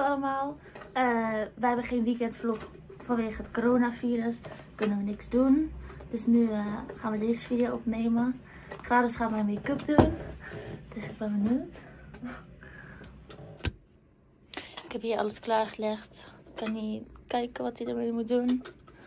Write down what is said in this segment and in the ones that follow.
allemaal. Wij hebben geen weekendvlog vanwege het coronavirus. Kunnen we niks doen. Dus nu gaan we deze video opnemen. Gladys gaat mijn make-up doen. Dus ik ben benieuwd. Ik heb hier alles klaargelegd. Ik kan niet kijken wat hij ermee moet doen.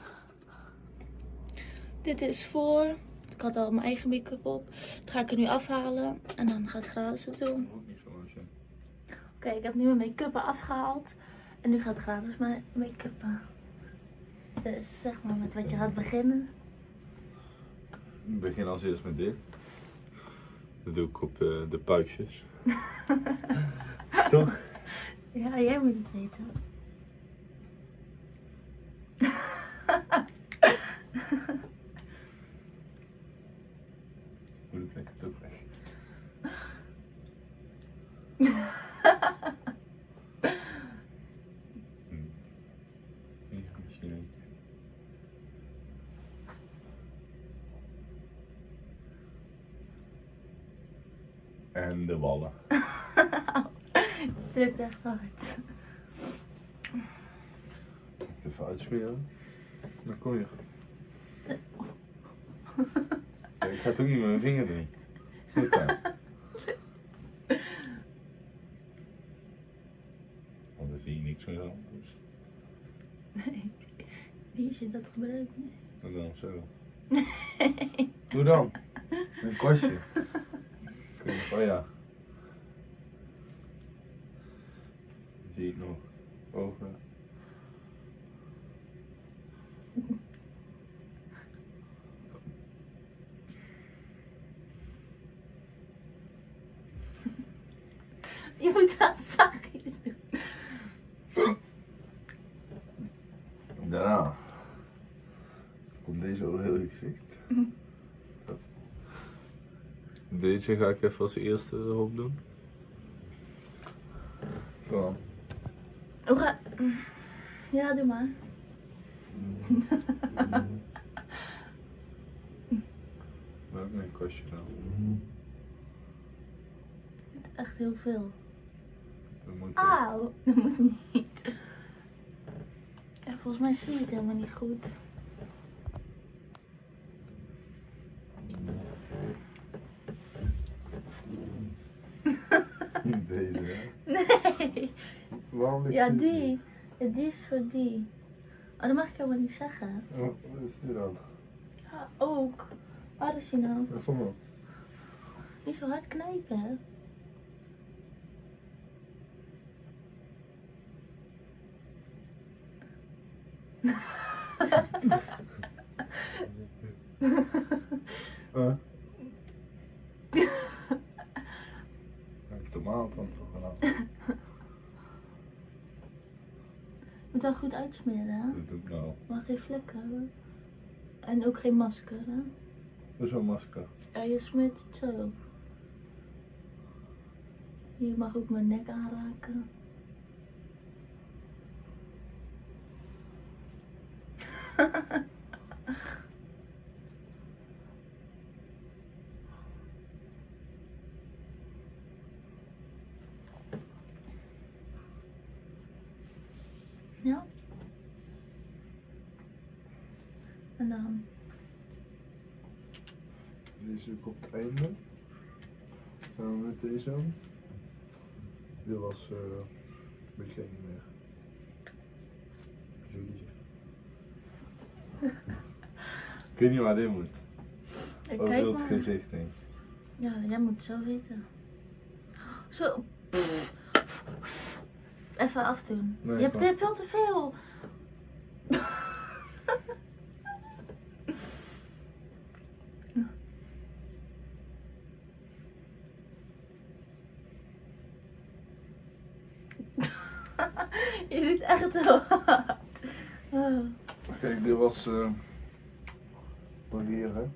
Dit is voor. Ik had al mijn eigen make-up op. Dat ga ik er nu afhalen. En dan gaat Gladys het doen. Oké, ik heb nu mijn make-up afgehaald. En nu gaat Gladys mijn make-up. Dus zeg maar met wat je gaat beginnen. Ik begin als eerst met dit. Dat doe ik op de puistjes. Toch? Ja, jij moet het weten. Hoe doe ik het ook weg? Misschien. En de wallen. Het lukt echt hard. Even uitsmeren. Dan kom je. Ja, ik ga het ook niet met mijn vinger doen. Goed dan. Want dan zie je niks meer aan. Dus. Nee. Wie is je dat gebruikt? Nee. En dan zo. Hoe dan? Een kostje. Oh ja. Zie ik nog ogen. Je moet dat zachtjes doen. Daarna komt deze over heel je gezicht. Deze ga ik even als eerste erop doen. Zo. Hoe ga... Ja, doe maar. Welk mijn kostje dan? Echt heel veel. Dat moet Auw, dat moet niet. Ja, volgens mij zie je het helemaal niet goed. Deze, hè? Nee. Waarom ligt Ja, dit die. hier? Ja, die is voor die. Oh, dat mag ik helemaal niet zeggen. Oh, wat is dit dan? Ja, ook. Waar is hij nou? Ja, kom op. Niet zo hard knijpen, hè? Tomaat dan toch vanaf. Moet wel goed uitsmeren, hè? Dat doe ik nou. Maar geen vlekken hebben. En ook geen masker, hè? Dat is wel masker. Ja, je smeert het zo. Je mag ook mijn nek aanraken. Ja. En dan. Deze op het einde. Samen met deze. Dit was weet ik niet meer. Julie. Ik weet niet waar dit moet. Ik Over kijk het maar. gezicht denk ik. Ja, jij moet het zo weten. Zo. Even afdoen. Nee, Je hebt kom. dit veel te veel. Je doet echt zo hard. Oh. Kijk, dit was voor hier, hè.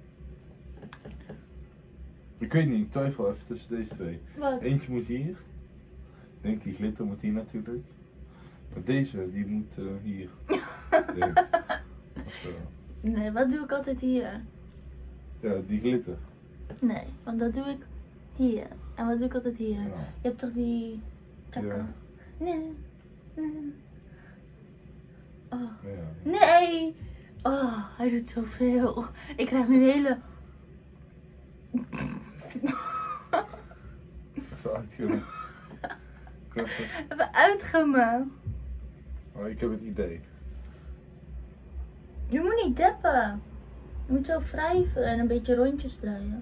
Ik weet niet, ik twijfel even tussen deze twee. Wat? Eentje moet hier. Ik denk die glitter moet hier natuurlijk. Maar deze, die moet hier. Denk ik. Of, Nee, wat doe ik altijd hier? ja, die glitter. Nee, want dat doe ik hier. En wat doe ik altijd hier? Ja. Je hebt toch die takken? Ja. Nee. Oh. Ja. Nee! Oh, hij doet zoveel. Ik krijg nu een hele... Even uitgummen. Even uitgummen. Oh, ik heb een idee. Je moet niet deppen. Je moet zo wrijven en een beetje rondjes draaien.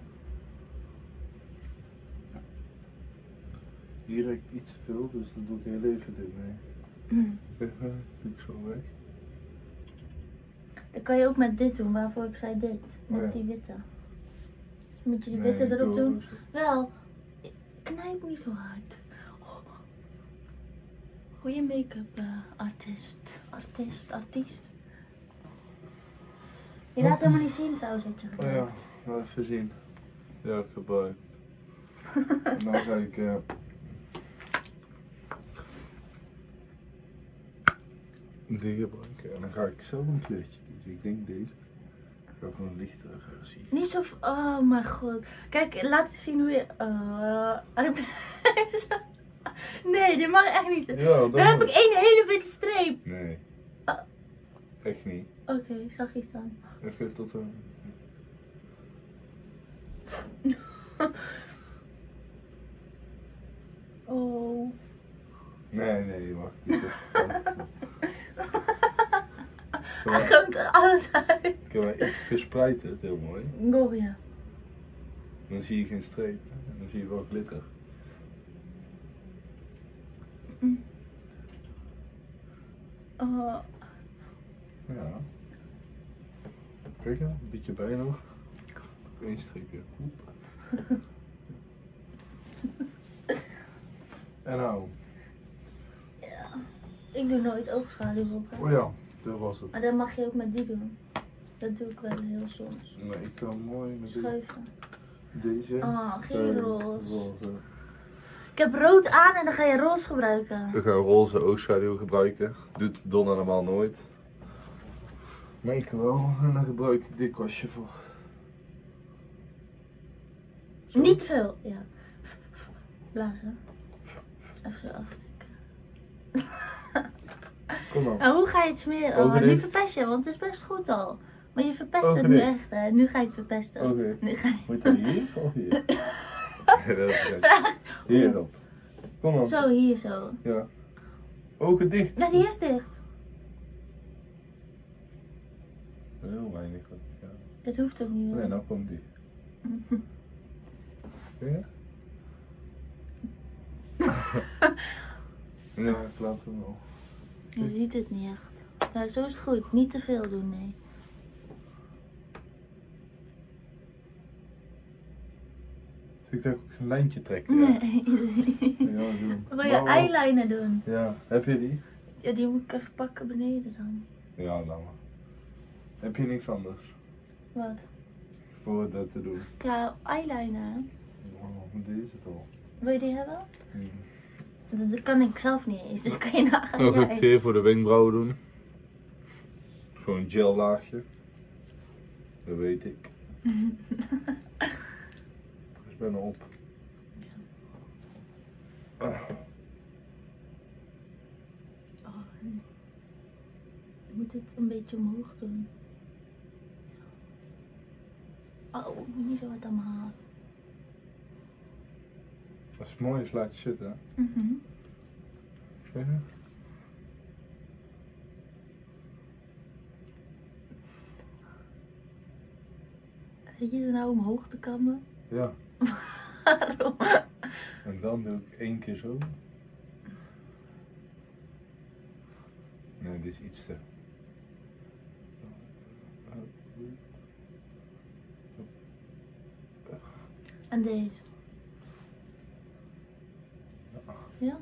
Hier heb ik iets te veel, dus dan doe ik heel even dit mee. Even, doe ik zo weg. Dat kan je ook met dit doen, waarvoor ik zei dit. Met Oh ja. die witte. Moet je die Nee, witte erop doe doen? zo. Wel, knijp niet zo hard. Oh. Goeie make-up artiest. Artiest. Je laat helemaal niet zien trouwens wat je Oh gebruikt. ja, nou even zien. Ja, ik gebruik. En dan ga ik die gebruiken en dan ga ik zelf een kleurtje kiezen. Ik denk deze. Ik ga voor een lichtere versie. Niet zo... Oh mijn god. Kijk, laat eens zien hoe je... Nee, dit mag echt niet. Ja, dat Daar heb moet. ik één hele witte streep. Nee. Ah. Echt niet. Oké, zachtjes dan. Even tot een... Oh. Nee, wacht. Dit is- Hij komt er alles uit. Ik verspreid het heel mooi. Oh ja. Dan zie je geen streep. En dan zie je wel glitter. Oh. Ja. Kijk, een beetje bij nog. Eén streepje. Oep. En nou. Ja. Ik doe nooit oogschaduw op. Oh ja, dat was het. Maar dat mag je ook met die doen. Dat doe ik wel heel soms. Nee, ik ga mooi met Schuiven. deze. Oh, geen roze. roze. Ik heb rood aan en dan ga je roze gebruiken. We gaan roze oogschaduw gebruiken. Doet Donna normaal nooit. Maar ik wel. En dan gebruik ik dit kwastje voor. Zo. Niet veel, ja. Blazen. Even zo aftikken. Kom dan. Nou, hoe ga je het smeren? Ogen Oh, nu dicht. verpest je, want het is best goed al. Maar je verpest Ogen het nu dicht. echt, hè. Nu ga je het verpesten. Oké. Nu ga je... Moet je hier of hier? Ja, dat is gek. Hierop. Kom dan. Zo, hier zo. Ja. Ogen dicht. Ja, die is dicht. Heel weinig. Ja. Dat hoeft ook niet Nee, meer. nou komt die. Ja? Ja, ik laat hem wel. Je ziet het niet echt. Ja, zo is het goed. Niet te veel doen, nee. Zal ik daar ook een lijntje trekken? Nee. Ja, doen. Wil je Nou, eyeliner doen? Ja, heb je die? Ja, die moet ik even pakken beneden dan. Ja, laat maar. Heb je niks anders Wat? voor dat te doen? Ja, eyeliner. Oh, dit is het al. Wil je die hebben? Hmm. Dat kan ik zelf niet eens, dus kan je nagaan. Nog Ja, een keer voor de wenkbrauwen doen. Gewoon gel laagje. Dat weet ik. Ik ben op. Oh, je moet het een beetje omhoog doen. Oh, moet niet zo hard aan mijn haar. Als het mooi is, laat je zitten. Mhm. Oké. Zit je er nou omhoog te kammen? Ja. Waarom? En dan doe ik 1 keer zo. Nee, dit is iets te. En deze. Ja?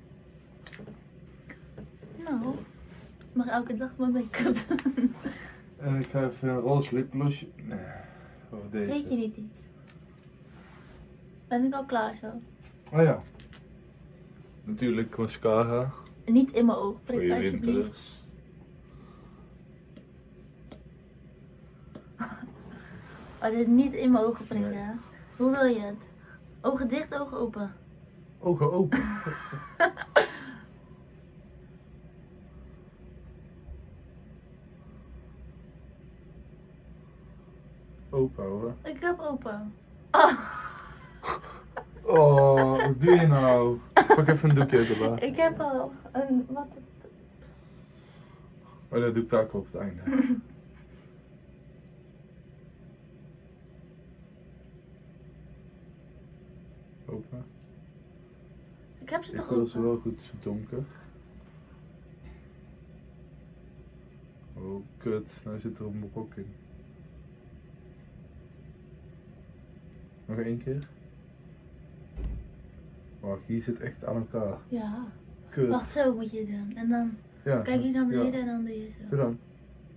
Nou, ik mag elke dag mijn make-up doen. En ik ga even een roze lipglossje. Nee, of deze. Weet je niet iets? Ben ik al klaar zo? Oh ja. Natuurlijk mascara. Niet in mijn oog Voor prikken, je alsjeblieft. wimpers. Oh, dit niet in mijn ogen prikken. Nee. Hè? Hoe wil je het? Ogen dicht, ogen open. Ogen open. open houden. Ik heb open. Oh. Oh, wat doe je nou? Pak even een doekje erbij. Ik heb al een... Wat? Oh, dat doe ik daar ook op het einde. Open. Ik heb ze Ik toch wil ze open? wel goed donker. Oh, kut. Nou zit er een brok in. Nog één keer. Wacht, hier zit echt aan elkaar. Ja. Kut. Wacht, zo moet je doen. En dan Ja, kijk je naar beneden ja. en dan doe je zo. Doe dan.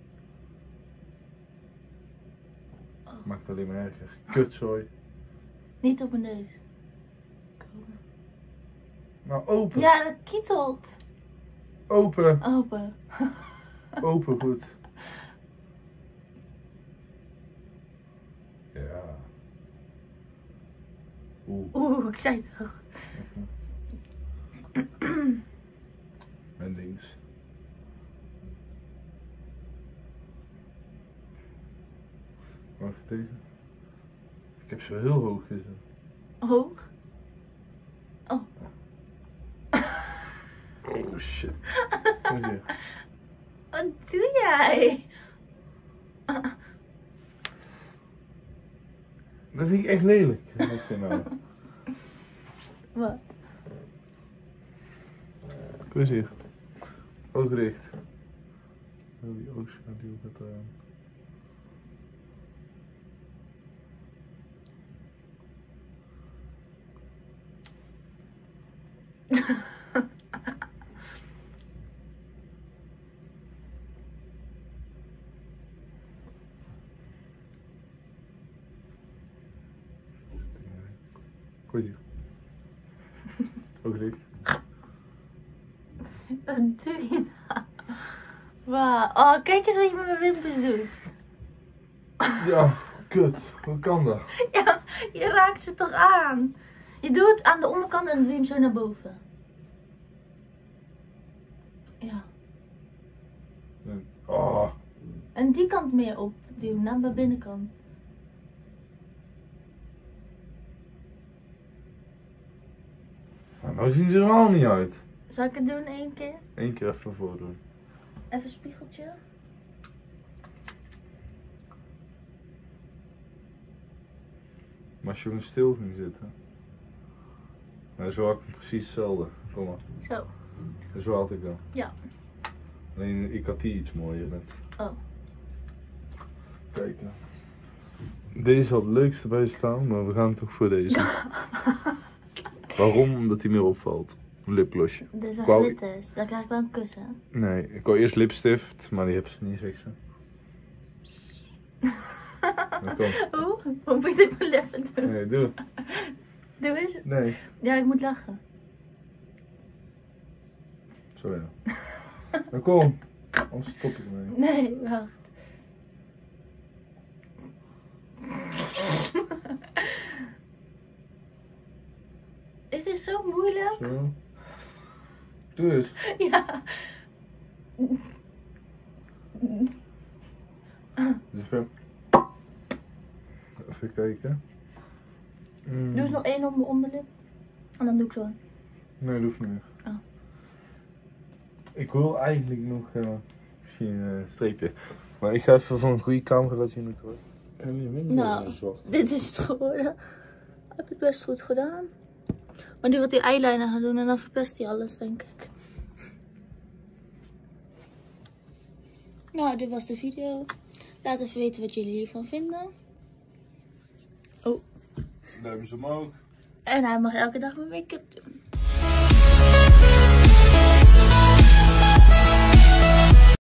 Oh. Maakt het alleen maar erger. Kutzooi. Niet op mijn neus. Open. Nou, open. Ja, dat kietelt. Open. Open. Open, goed. Ja. Oeh, ik zei het toch. En links. Wacht even. Ik heb ze heel hoog gezet. Hoog? Oh. Oh shit. Kom hier. Wat doe jij? Dat vind ik echt lelijk. Wat is dit nou? Wat? Kom eens hier. Oog dicht. Oh, die oogschaduw gaat eraan. Kom hier. Oog dicht. Wat doe je nou? Wauw. Oh, kijk eens wat je met mijn wimpers doet. Ja, kut. Hoe kan dat? Ja, je raakt ze toch aan. Je doet het aan de onderkant en dan doe je hem zo naar boven. Ja. Oh. En die kant meer opduwen, naar de binnenkant. Nou zien ze er al niet uit. Zal ik het doen één keer? Eén keer even voordoen. Even een spiegeltje. Maar als je jongen stil ging zitten. Nou, zo had ik hem precies hetzelfde. Kom maar. Zo. Zo had ik dan. Ja. Alleen ik had die iets mooier net. Oh. Kijk nou. Deze had het leukste bij staan, maar we gaan toch voor deze. Waarom? Omdat hij meer opvalt. Een lipglossje. Dit zijn Wou- glitters. Dan krijg ik wel een kussen. Nee, ik wou eerst lipstift, maar die hebben ze niet, zegt ze. Nou, kom. Oeh, hoe moet ik mijn lippen doen? Nee, doe. Doe eens. Nee. Ja, ik moet lachen. Zo ja. Nou kom. Anders stop ik mee. Nee, wacht. Is dit zo moeilijk? Zo. Doe eens. Ja. Dus even kijken. Doe eens nog één op mijn onderlip. En dan doe ik zo. Nee, dat hoeft niet meer. Oh. Ik wil eigenlijk nog misschien een streepje. Maar ik ga even van een goede camera laten zien hoe het wordt. En je wimpers Nou, zijn zwart. dit is het geworden. Ik heb het best goed gedaan. Maar nu wat die eyeliner gaan doen en dan verpest hij alles, denk ik. Nou, dit was de video. Laat even weten wat jullie hiervan vinden. Oh. Duimpjes omhoog. En hij mag elke dag mijn make-up doen.